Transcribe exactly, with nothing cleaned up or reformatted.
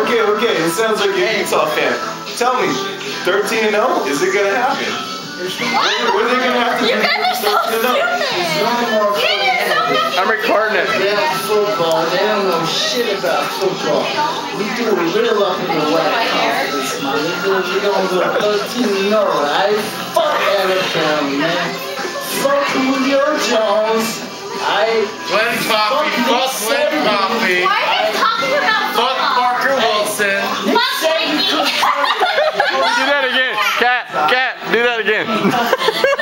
okay, okay. It sounds like you're a Utah fan. Tell me, thirteen and oh, is it gonna happen? What? What are they gonna have to do? You guys are so stupid. I'm recording it. They have football. They don't know shit about football. We do it real up in the West Conference, man. We do we don't go thirteen and oh, right? Fuck Alabama, man. Fuck Julio Jones. I Glenn Coffee. Fuck Glenn Coffee. Why are you talking about Fuck football? Parker Wilson. Fuck Mikey. Do that again. Cat, cat, do that again.